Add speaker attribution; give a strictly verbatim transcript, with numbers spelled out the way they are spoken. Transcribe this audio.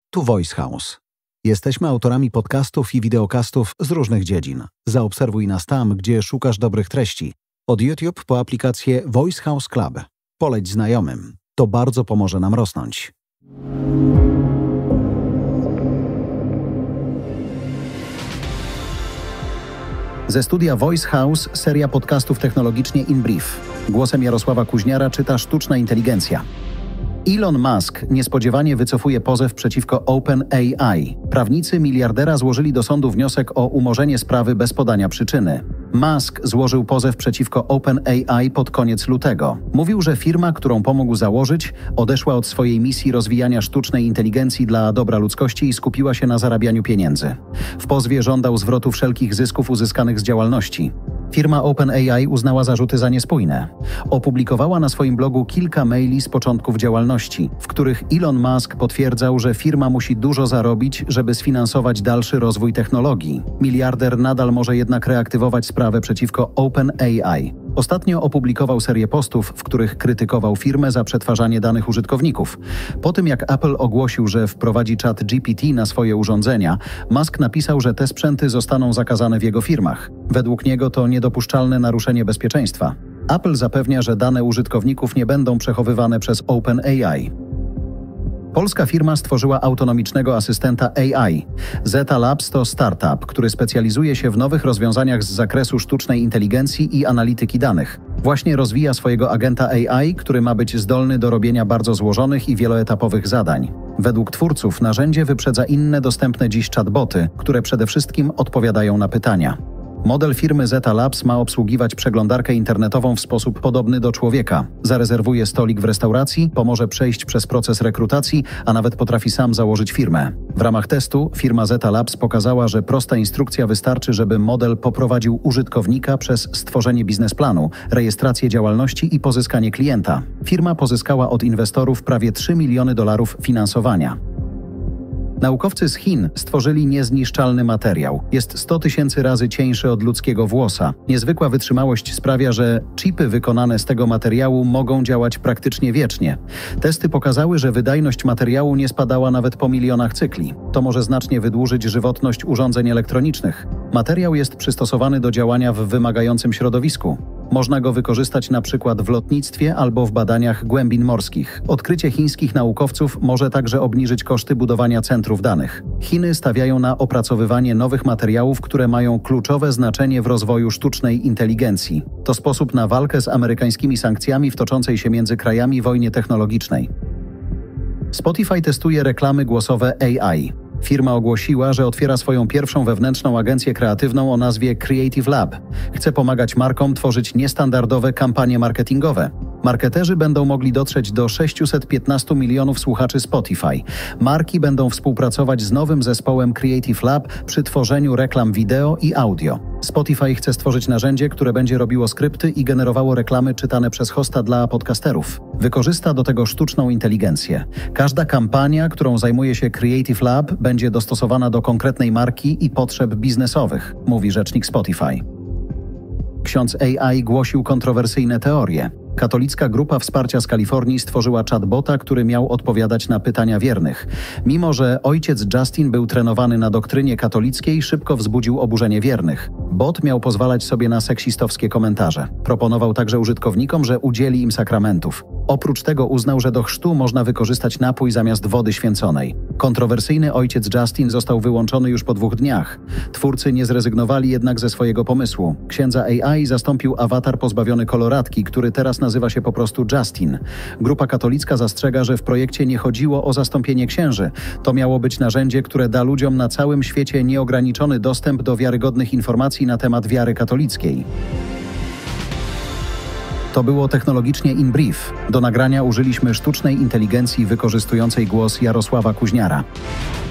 Speaker 1: Tu Voice House. Jesteśmy autorami podcastów i wideokastów z różnych dziedzin. Zaobserwuj nas tam, gdzie szukasz dobrych treści. Od YouTube po aplikację Voice House Club. Poleć znajomym. To bardzo pomoże nam rosnąć. Ze studia Voice House seria podcastów technologicznie in brief. Głosem Jarosława Kuźniara czyta Sztuczna Inteligencja. Elon Musk niespodziewanie wycofuje pozew przeciwko OpenAI. Prawnicy miliardera złożyli do sądu wniosek o umorzenie sprawy bez podania przyczyny. Musk złożył pozew przeciwko OpenAI pod koniec lutego. Mówił, że firma, którą pomógł założyć, odeszła od swojej misji rozwijania sztucznej inteligencji dla dobra ludzkości i skupiła się na zarabianiu pieniędzy. W pozwie żądał zwrotu wszelkich zysków uzyskanych z działalności. Firma OpenAI uznała zarzuty za niespójne. Opublikowała na swoim blogu kilka maili z początków działalności, w których Elon Musk potwierdzał, że firma musi dużo zarobić, żeby sfinansować dalszy rozwój technologii. Miliarder nadal może jednak reaktywować sprawę przeciwko OpenAI. Ostatnio opublikował serię postów, w których krytykował firmę za przetwarzanie danych użytkowników. Po tym jak Apple ogłosił, że wprowadzi czat G P T na swoje urządzenia, Musk napisał, że te sprzęty zostaną zakazane w jego firmach. Według niego to niedopuszczalne naruszenie bezpieczeństwa. Apple zapewnia, że dane użytkowników nie będą przechowywane przez OpenAI. Polska firma stworzyła autonomicznego asystenta A I. Zeta Labs to startup, który specjalizuje się w nowych rozwiązaniach z zakresu sztucznej inteligencji i analityki danych. Właśnie rozwija swojego agenta A I, który ma być zdolny do robienia bardzo złożonych i wieloetapowych zadań. Według twórców narzędzie wyprzedza inne dostępne dziś chatboty, które przede wszystkim odpowiadają na pytania. Model firmy Zeta Labs ma obsługiwać przeglądarkę internetową w sposób podobny do człowieka. Zarezerwuje stolik w restauracji, pomoże przejść przez proces rekrutacji, a nawet potrafi sam założyć firmę. W ramach testu firma Zeta Labs pokazała, że prosta instrukcja wystarczy, żeby model poprowadził użytkownika przez stworzenie biznesplanu, rejestrację działalności i pozyskanie klienta. Firma pozyskała od inwestorów prawie trzy miliony dolarów finansowania. Naukowcy z Chin stworzyli niezniszczalny materiał. Jest sto tysięcy razy cieńszy od ludzkiego włosa. Niezwykła wytrzymałość sprawia, że chipy wykonane z tego materiału mogą działać praktycznie wiecznie. Testy pokazały, że wydajność materiału nie spadała nawet po milionach cykli. To może znacznie wydłużyć żywotność urządzeń elektronicznych. Materiał jest przystosowany do działania w wymagającym środowisku. Można go wykorzystać na przykład w lotnictwie albo w badaniach głębin morskich. Odkrycie chińskich naukowców może także obniżyć koszty budowania centrów danych. Chiny stawiają na opracowywanie nowych materiałów, które mają kluczowe znaczenie w rozwoju sztucznej inteligencji. To sposób na walkę z amerykańskimi sankcjami w toczącej się między krajami wojnie technologicznej. Spotify testuje reklamy głosowe A I. Firma ogłosiła, że otwiera swoją pierwszą wewnętrzną agencję kreatywną o nazwie Creative Lab. Chce pomagać markom tworzyć niestandardowe kampanie marketingowe. Marketerzy będą mogli dotrzeć do sześciuset piętnastu milionów słuchaczy Spotify. Marki będą współpracować z nowym zespołem Creative Lab przy tworzeniu reklam wideo i audio. Spotify chce stworzyć narzędzie, które będzie robiło skrypty i generowało reklamy czytane przez hosta dla podcasterów. Wykorzysta do tego sztuczną inteligencję. Każda kampania, którą zajmuje się Creative Lab, będzie dostosowana do konkretnej marki i potrzeb biznesowych, mówi rzecznik Spotify. Ksiądz A I głosił kontrowersyjne teorie. Katolicka grupa wsparcia z Kalifornii stworzyła chatbota, który miał odpowiadać na pytania wiernych. Mimo że ojciec Justin był trenowany na doktrynie katolickiej, szybko wzbudził oburzenie wiernych. Bot miał pozwalać sobie na seksistowskie komentarze. Proponował także użytkownikom, że udzieli im sakramentów. Oprócz tego uznał, że do chrztu można wykorzystać napój zamiast wody święconej. Kontrowersyjny ojciec Justin został wyłączony już po dwóch dniach. Twórcy nie zrezygnowali jednak ze swojego pomysłu. Księdza A I zastąpił awatar pozbawiony koloratki, który teraz nazywa się po prostu Justin. Grupa katolicka zastrzega, że w projekcie nie chodziło o zastąpienie księży. To miało być narzędzie, które da ludziom na całym świecie nieograniczony dostęp do wiarygodnych informacji na temat wiary katolickiej. To było technologicznie in brief. Do nagrania użyliśmy sztucznej inteligencji wykorzystującej głos Jarosława Kuźniara.